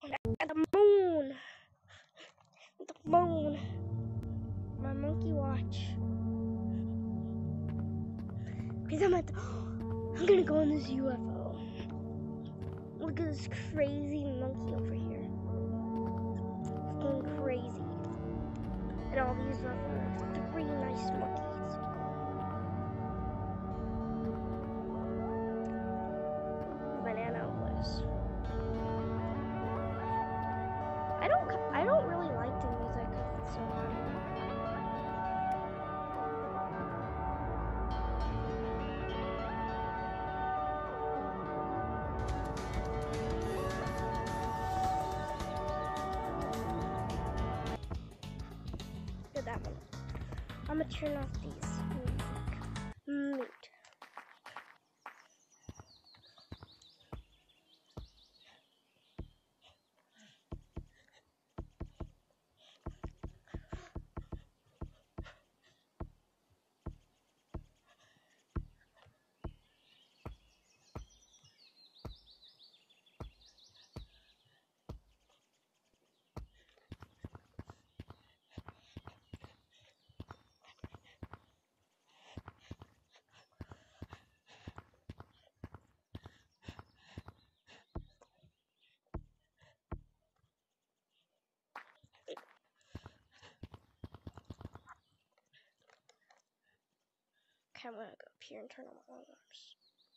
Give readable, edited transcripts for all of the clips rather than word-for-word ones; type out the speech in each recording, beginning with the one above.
At the moon. At the moon. My monkey watch. Because I'm gonna go on this UFO. Look at this crazy monkey over here. It's going crazy. And all these other 3 nice monkeys. Banana bliss. I don't really like the music because it's so loud. Look at that one. I'm gonna turn off these music. Mute. Okay, I'm gonna go up here and turn on my alarms.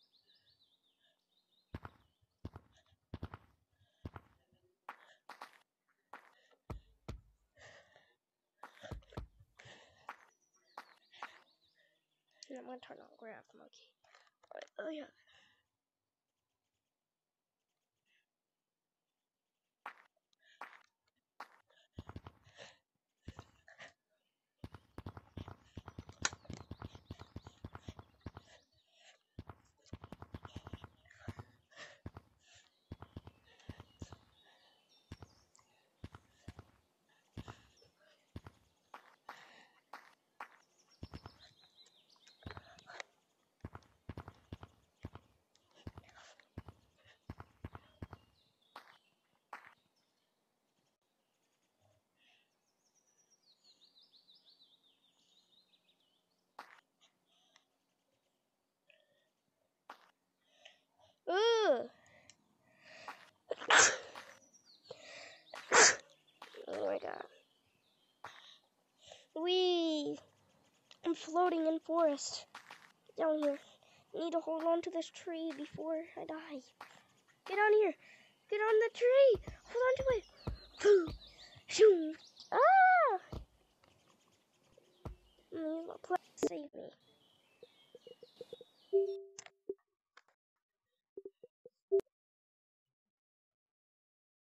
And I'm gonna turn on Grab Monkey. Oh yeah. Ooh. Oh my god. Wee. I'm floating in forest. Down here. I need to hold on to this tree before I die. Get on here. Get on the tree. Hold on to it. Shoom. Ah! Please save me.